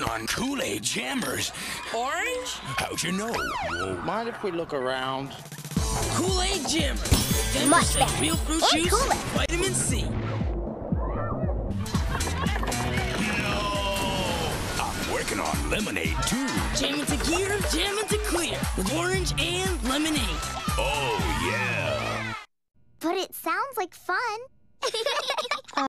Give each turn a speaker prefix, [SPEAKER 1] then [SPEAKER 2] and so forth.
[SPEAKER 1] on Kool-Aid jammers.
[SPEAKER 2] Orange?
[SPEAKER 1] How'd you know?
[SPEAKER 3] Mind if we look around?
[SPEAKER 2] Kool-Aid jammers. 10%
[SPEAKER 4] Much better.
[SPEAKER 2] real fruit
[SPEAKER 4] And
[SPEAKER 2] juice,
[SPEAKER 4] cooler.
[SPEAKER 2] vitamin C.
[SPEAKER 1] I'm working on lemonade, too.
[SPEAKER 2] Jam into gear, jam into clear. With orange and lemonade.
[SPEAKER 1] Oh, yeah.
[SPEAKER 4] But it sounds like fun.